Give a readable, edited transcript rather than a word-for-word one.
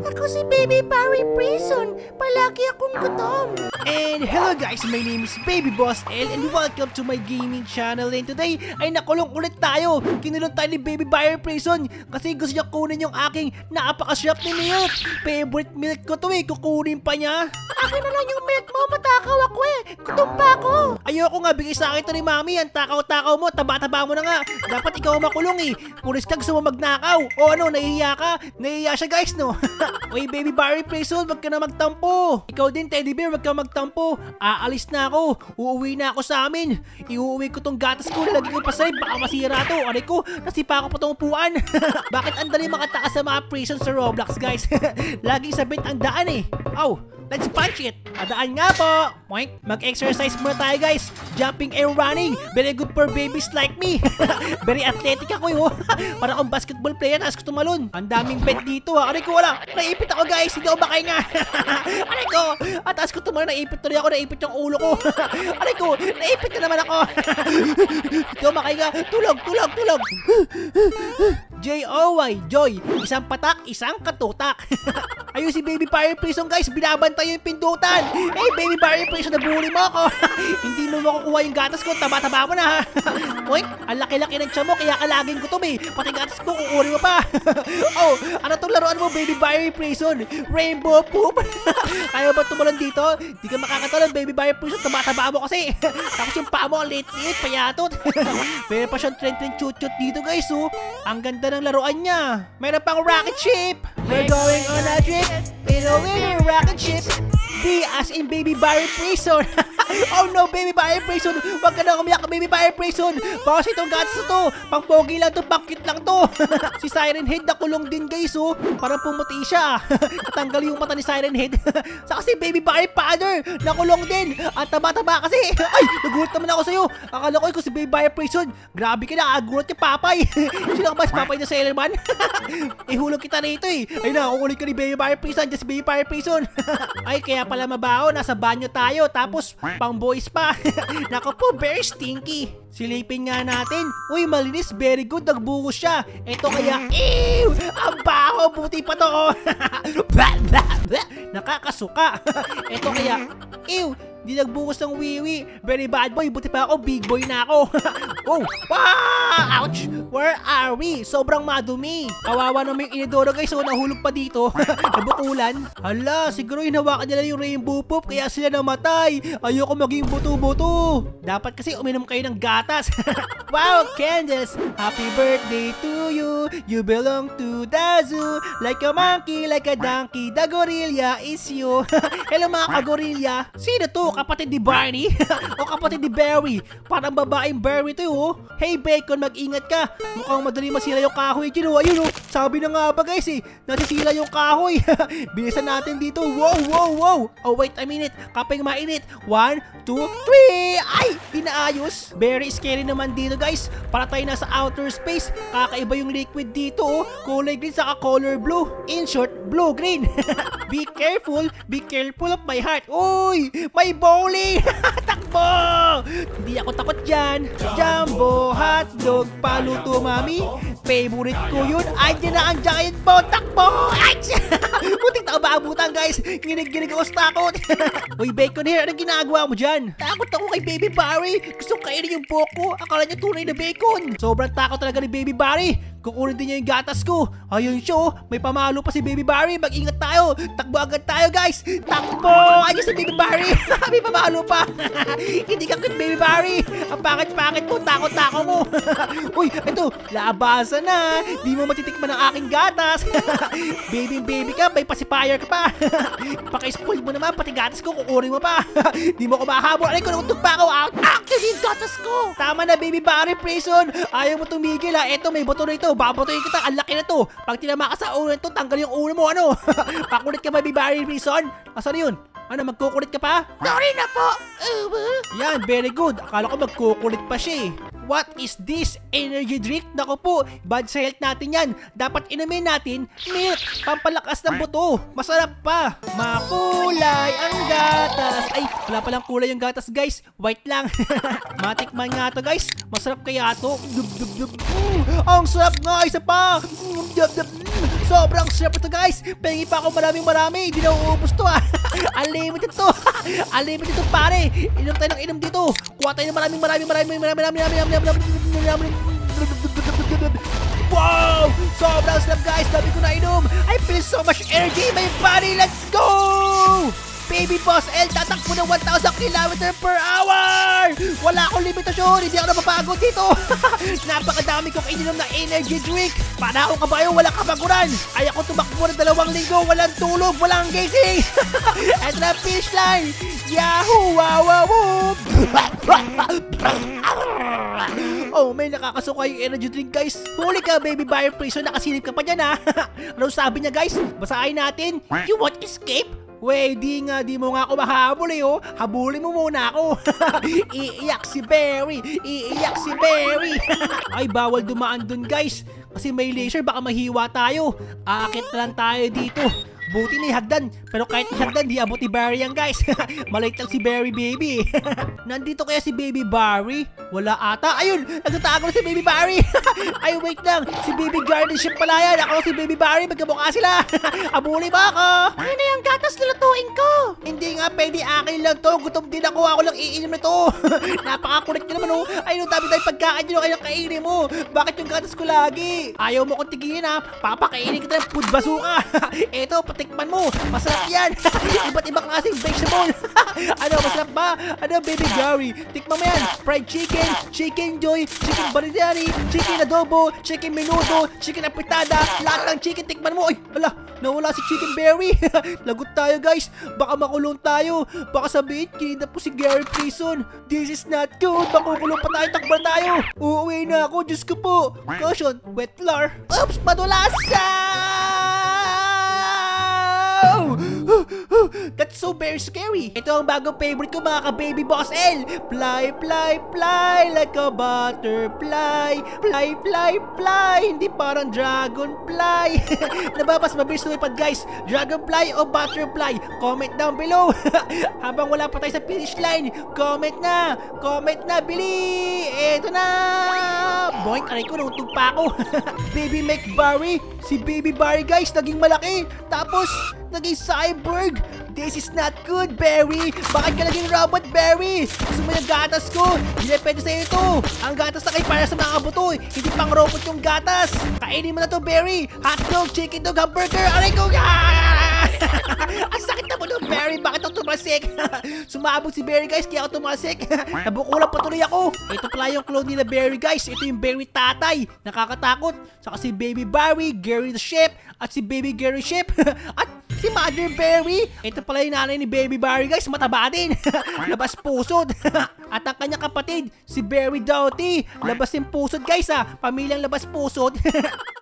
Ako si Baby Barry Prison. Palagi akong gutom. And hello guys, my name is Baby Boss L and welcome to my gaming channel. And today ay nakulong ulit tayo. Kinulong tayo ni Baby Barry Prison kasi gusto niya kunin yung aking napaka-shop ni milk. Favorite milk ko to eh, kukunin pa niya. Akin na lang yung milk mo, matakaw ako eh. Gutom pa ako. Ayoko nga, bigay sa akin to ni Mami. Ang takaw-takaw mo, taba-taba mo na nga. Dapat ikaw makulong eh. Pulis ka, gusto mo magnakaw. O ano, nahihiya ka? Nahihiya siya guys, no? Uy, Baby Barry Prison, wag ka na magtampo. Ikaw din, Teddy Bear, wag ka magtampo. Aalis na ako. Uuwi na ako sa amin. Iuuwi ko tong gatas ko, lalagay ko pa sa'yo. Baka masira to. Aray ko, nasipa ko pa tong upuan. Bakit ang dali makataas sa mga prison sa Roblox, guys? Laging sabit ang daan eh. Oh, let's punch it! Adaan nga po! Mag-exercise muna tayo guys! Jumping and running! Very good for babies like me! Very athletic ako yun! Para akong basketball player, taas ko tumalon! Ang daming bed dito ha! Aray ko wala! Naipit ako guys! Hindi ako makahinga! Aray ko! Taas ko tumalon! Naipit tuloy ako! Naipit yung ulo ko! Aray ko! Naipit na naman ako! Hindi ako makahinga! Tulog! Tulog! Tulog! J-O-Y! Joy! Isang patak, isang katutak! Ayun si Baby Barry Prison guys! Binabantay yung pindutan! Hey Baby Barry Prison! Nabuli mo ako! Hindi mo makukuha yung gatas ko! Taba-taba mo na ha! Oy! Ang laki-laki ng tiyan mo kaya kalaging gutom eh! Pati gatas ko kukunin mo pa! Oh! Ano tong laruan mo Baby Barry Prison? Rainbow poop! Kaya ba tumalon dito? Di ka makakatalon Baby Barry Prison! Taba-taba mo kasi! Tapos yung paa mo late-late payatot! Meron pa siyang trend-trend chut-chut dito guys oh! Ang ganda ng laruan niya! Meron pang rocket ship! We're going on a trip in a little rocket ship! B as in Baby Barry Prison! Oh no, Baby Barry Prison! Huwag ka na umiyak, Baby Barry Prison! Baka itong gatas na to! Pang pogi lang to, pang cute lang to! Si Siren Head nakulong din guys oh! Parang pumuti siya! Natanggal yung mata ni Siren Head! Saka si Baby Barry Father! Nakulong din! Ang taba-taba kasi! Ay! Nagulat naman ako sa'yo! Akala ko ikaw si Baby Barry Prison! Grabe ka na! Agulat ka Papay! Sino ka ba si Papay na Sailor Man? Ihulog kita rito eh! Ay na! Kukulit ka ni Baby Barry Prison! Just Baby Barry Prison! Ay kaya pala mabaho! Nasa banyo tayo! Tapos pang boys pa. Nako po, very stinky. Silipin nga natin. Uy, malinis. Very good. Nagbungos siya. Ito kaya, ew! Ang baho. Buti pa to. Nakakasuka. Ito kaya, ew! Di nagbungos ng wiwi. Very bad boy. Buti pa ako. Big boy na ako. Oh! Wow! Ouch! Where are we? Sobrang madumi. Kawawa naman yung inidoro guys. So, nahulog pa dito. Nabukulan. Hala, siguro hinawakan nila yung rainbow poop. Kaya sila namatay. Ayoko maging buto-buto. Dapat kasi uminom kayo ng gatas. Wow, Candace! Happy birthday to you. You belong to the zoo. Like a monkey, like a donkey. The gorilla is you. Hello mga ka-gorilla. Sino to? Kapatid ni Barney? O kapatid ni Barry? Parang babaeng Barry to oh. Hey Bacon, mag-ingat ka. Mukhang madali masira yung kahoy dyan oh. Ayun oh. Sabi na nga ba guys eh. Nasisira yung kahoy. Bilisan natin dito. Wow, wow, wow. Oh wait a minute. Kapag mainit. 1, 2, 3. Ay! Pinaayos. Very scary naman dito guys. Para tayo nasa outer space. Kakaiba yung liquid dito oh. Kulay green saka color blue. In short, blue-green. Be careful. Be careful of my heart. Uy! May bowling! Takbo! Hindi ako takot dyan. Jumbo hotdog paluto mami. Favorite ko yun. Andiyan na ang giant ball. Takbo! Ay! Buting tao ba abutan guys? Ginig-ginig ako sa takot. Uy Bacon here, anong ginagawa mo dyan? Takot ako kay Baby Barry. Gusto kainin yung buhok ko. Akala niya tunay na bacon. Sobrang takot talaga ni Baby Barry. Kukunin din niya yung gatas ko. Ayun siya oh. May pamalo pa si Baby Barry. Mag-ingat tayo. Takbo agad tayo guys. Takbo! Ayun si Baby Barry. May pamalo pa. Hindi ka cute Baby Barry. Ang pangit-pangit mo. Takot-takot mo. Uy, ito. Labasan na. Di mo matitikman ang aking gatas. Baby ka. May pacifier ka pa. Paka-spoil mo naman. Pati gatas ko. Kukunin mo pa. Di mo ko makahabol. Alay ko, nautog pa ako. Actually, yung gatas ko. Tama na Baby Barry Prison. Ayaw mo tumigil ha. Ito, may buto na ito. Babatuin kita. Ang laki na to. Pag tinama ka sa ulo nito, tanggal yung ulo mo. Ano? Pakulit ka Baby Barry Prison. Asan yun? Ano, magkukulit ka pa? Sorry na po. Yan, very good. Akala ko magkukulit pa siya eh. What is this? Energy drink? Naku po, bad sa health natin yan. Dapat inumin natin milk. Pampalakas ng buto. Masarap pa. Makulay ang gatas. Ay, Wala palang kulay yung gatas guys. White lang. Matikman nga to guys. Masarap kaya to. Ang sarap nga. Isa pa. Sobrang sarap ito guys. Pengi pa ako marami. Hindi na uubos to ah. Unlimited to. Unlimited to pare. Inom tayo ng inom dito. Kuha tayo ng marami. Wow! Sobrang sarap guys. Dami ko na inom. I feel so much energy in my body. Let's go! Baby Boss L, tatakbo ng 1,000 km per hour! Wala akong limitasyon, hindi ako napapagod dito. Napakadami kong ininom na energy drink. Para akong kabayo, walang kabaguran. Ay ako tumakbo ng 2 linggo, walang tulog, walang gising. Ito na finish line. Yahoo! Wow! Oh, may nakakasuka yung energy drink guys. Huli ka, Baby Buyer Prison, nakasilip ka pa dyan ha. Ano sabi niya guys? Basahin natin. You want escape? Wey, di mo nga ako mahabol eh, oh. Habulin mo muna ako. Iiyak si Barry. Ay, bawal dumaan dun guys. Kasi may laser, baka mahiwa tayo. Aakit na lang tayo dito. Buti na hagdan. Pero kahit hagdan, di abot ni Barry yan guys. Maliit lang si Barry baby. Nandito kaya si Baby Barry? Wala ata. Ayun, nagtatago na si Baby Barry. Ay, wait lang. Si Baby Guardianship pala yan. Ako si Baby Barry, magkamukha sila. Abuli ba ako? Ano na yung gatas lulutuin ko? Hindi nga pwede, akin lang to. Gutom din ako lang iinom na to. Napaka-correct ka naman oh. Ayun, dami tayong pagkain yun. Kaya kainin mo. Bakit yung gatas ko lagi? Ayaw mo kong tigilin ha. Papakainin kita ng food bazooka. Eto, patikman mo. Masarap yan. Iba't ibang klaseng vegetable. Ano, masarap ba? Ano, Baby Gary? Tikman mo yan. Fried chicken, chicken joy, chicken barillari, chicken adobo, chicken menudo, chicken apitada. Lahat ng chicken tikman mo. Ay, ala, nawala si Chicken Berry. Lagot tayo guys. Baka makulong tayo. Baka sabihin, kinidnap po si Gary Prison. This is not good. Makukulong pa tayo, takban tayo. Uuwi na ako, Diyos ko po. Caution, wet floor. Oops, madulas siya! That's so very scary. Ito ang bagong favorite ko mga ka-Baby Boss L. Fly, fly, fly like a butterfly. Fly, fly, fly. Hindi parang dragonfly. Nababas mabilis lumipad guys. Dragonfly o butterfly? Comment down below. Habang wala pa tayo sa finish line, comment na, bili. Ito na. Boink, aray ko, nautog pa ako. Baby McBarry. Si Baby Barry guys, naging malaki. Tapos, naging cyborg. This is not good, Barry. Bakit ka naging robot, Barry? Gusto mo yung gatas ko? Hindi pwede sa'yo ito. Ang gatas na kayo para sa mga kabuto. Hindi pang robot yung gatas. Kainin mo na to, Barry. Hotdog, chicken dog, hamburger. Aray ko. Ang sakit na mo doon, Barry. Bakit ako tumasik? Sumabog si Barry, guys. Kaya ako tumasik. Nabukulang patuloy ako. Ito pala yung clone nila, Barry, guys. Ito yung Barry tatay. Nakakatakot. Saka si Baby Barry, Gary the Sheep, at si Baby Gary Sheep. At si Mother Barry. Ito pala yung nanay ni Baby Barry guys. Mataba din. Labas pusod. At ang kanyang kapatid, si Barry Doughty. Labas yung pusod guys ha. Pamilyang labas pusod.